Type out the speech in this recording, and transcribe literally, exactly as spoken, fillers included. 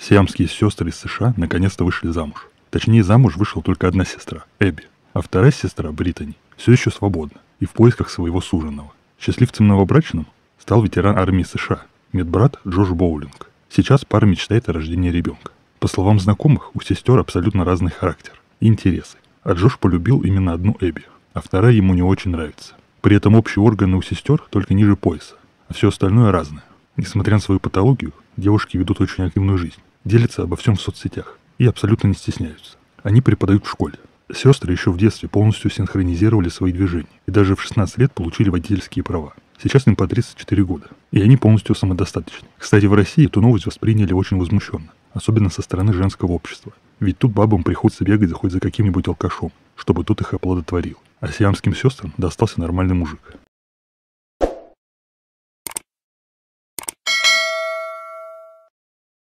Сиамские сестры из США наконец-то вышли замуж. Точнее, замуж вышла только одна сестра, Эбби, а вторая сестра, Британи, все еще свободна и в поисках своего суженого. Счастливцем новобрачным стал ветеран армии США, медбрат Джош Боулинг. Сейчас пара мечтает о рождении ребенка. По словам знакомых, у сестер абсолютно разный характер и интересы, а Джош полюбил именно одну Эбби, а вторая ему не очень нравится. При этом общие органы у сестер только ниже пояса, а все остальное разное. Несмотря на свою патологию, девушки ведут очень активную жизнь, делятся обо всем в соцсетях и абсолютно не стесняются. Они преподают в школе. Сестры еще в детстве полностью синхронизировали свои движения и даже в шестнадцать лет получили водительские права. Сейчас им по тридцать четыре года, и они полностью самодостаточны. Кстати, в России эту новость восприняли очень возмущенно, особенно со стороны женского общества. Ведь тут бабам приходится бегать хоть за каким-нибудь алкашом, чтобы тот их оплодотворил. А сиамским сестрам достался нормальный мужик.